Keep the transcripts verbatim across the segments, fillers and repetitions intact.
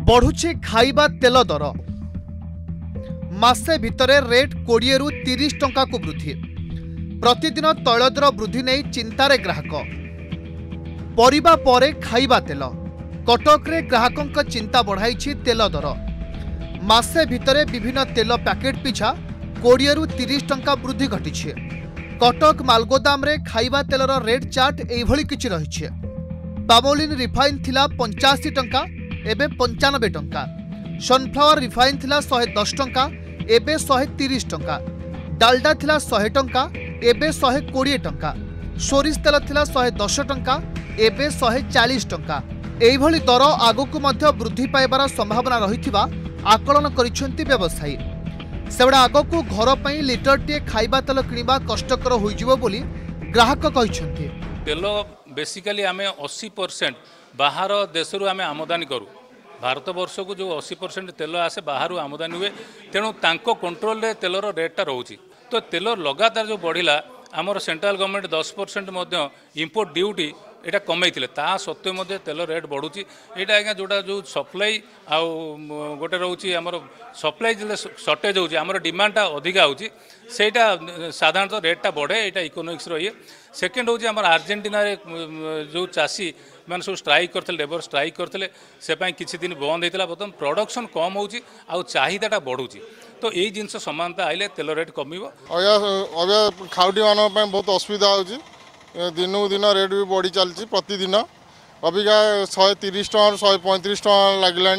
बढ़ुछि खाइबा तेल दर मासे भितरे रेट कोड़े रु तीस टंका को वृद्धि। प्रतिदिन तैल दर वृद्धि नहीं चिंतार ग्राहक। परिबा परे खाइबा तेल कटक रे ग्राहकों चिंता बढ़ाई तेल दर। मासे भितरे विभिन्न तेल पैकेट पिछा कोड़े रु तीस टंका वृद्धि घटी। कटक मालगोदाम रे खाइबा तेलर रेट चार्ट एभली किछि रहिछि। पामोलिन रिफाइन थिला पंचाशी टंका एबे पंचानबे टंका। सनफ्लावर रिफाइन थिला सौ दस टंका एबे सौ तीस टंका। डालडा थिला सौ टंका एबे सौ बीस टंका। सोरिष तेल थिला सौ दस टंका एबे सौ चालीस टंका। एभली दर आगकु मध्य वृद्धि पाइबार संभावना रहिथिबा आकलन करिसेंती व्यवसायी। सेबडा आगकु घर पई लिटर टे खाइबा तेल किनिबा कष्टकर होइजिवो बोली ग्राहक कहिसेंती। तेल बेसिकली आमे अस्सी परसेंट बाहर देशरू आमे आमदानी करू। भारत वर्ष को जो अस्सी परसेंट तेल आसे बाहर आमदानी हुए, तेणु तांको कंट्रोल रे तेलर रेटा रोची। तो तेल लगातार जो बढ़िला आमर सेंट्रल गवर्नमेंट दस परसेंट इंपोर्ट ड्यूटी एटा कमई थिले, ता सत्वे मध्य तेल रेट बढ़ुची। एटा आज्ञा जोटा जो सप्लाई आउ गोटे रोची आमर सप्लाई जे सर्टेज होची, आमर डिमांडटा अधिका होची, सेटा साधारणतः रेटटा बढ़े। एटा इकोनॉमिक्स रही। सेकेंड होची आमर अर्जेंटीना रे जो चासी मैंने सब स्ट्राइक करते, लेबर स्ट्राइक करते, से किसी दिन बंद होता। बर्तमान प्रोडक्शन कम होची आउ चाहिदाटा बढ़ुची। तो यही जिनस समानता आइले तेल रेट कमिबो। अबे खाउटी मान बहुत असुविधा होची। दिनू दिन रेट भी बढ़ी चलती प्रतिदिन। अबिका शहे तीस टाँह शहे पैंतीस टाँह लगला।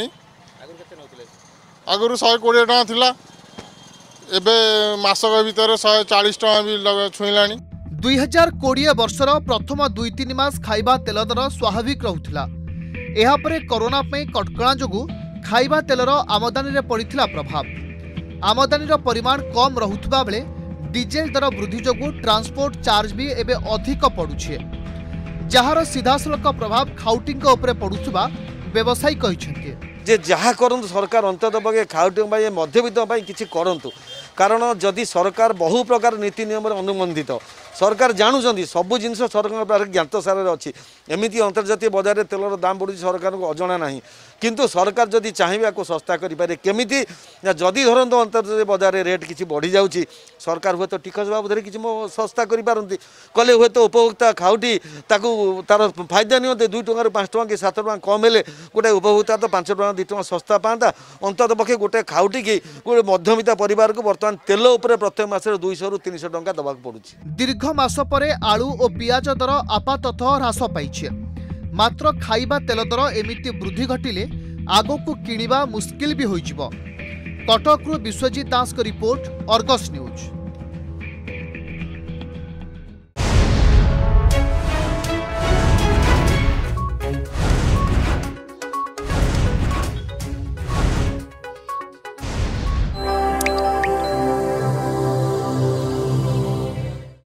आगुरी शहे कोड़े टाँह थिला, एबे मासक भितर शहे चालीस टाँह भी छुईला। दुई हजार कोड़े वर्षर प्रथम दुई तीन मास खाइबा तेल दर स्वाभाविक रहुथिला। एहा परे कोरोना पे कटकणा जोगु खाइबा तेलर आमदानी रे पड़िथिला प्रभाव। आमदानीर परिमाण कम रहुथिबा बेले डीजेल दर वृद्धि जोगु ट्रांसपोर्ट चार्ज भी एबे अधिक पड़ुछे, जहार सीधासलख प्रभाव खाउटिंग उपरे पड़ुथबा व्यवसायी कहिसेंती। जे जहा करंतु सरकार अंततः पक्षे खाउटिंग बाय मध्यवित्त बाय किछि करंतु। कारण जदि सरकार बहु प्रकार नीति नियम अनुबंधित, सरकार जानुचंदी सबु जिनस सरकार पाखे ज्ञात सार अच्छी। एमती अंतर्जातीय बजार तेलर दाम बढ़ुची सरकार को अजणा नहीं, किंतु सरकार जदि चाहिए को सस्ता करें केमी। जदि धरत अंतर्जातीय बजार रेट किसी बढ़ी जाऊँगी, सरकार हुए तो टिकस बाबद किसी सस्ता करपारती कले हुए तो उपभोक्ता खाउटी ताकू तार फायदा नियंते दुई टकर पाँच टका कि सात टका कम हेले गोटे उपभोक्ता तो पांच टका दुई टका सस्ता पाता। अंतत पक्षे गोटे खाउटी की गोटे मध्यमिता परिवार को बर्तमान तेल उपर प्रत्येक मासरे दुईश रु तीन सौ टका दबाक पड़ुछि। दीर्घ मास परे आलू और पियाज दर आपाततः ह्रास पाइछे। मात्र खाइबा तेल दर एमिति वृद्धि घटिले आगकु किनिबा मुस्किल भी होइजिबो। कटकरू विश्वजीत दास को रिपोर्ट, अर्गस न्यूज।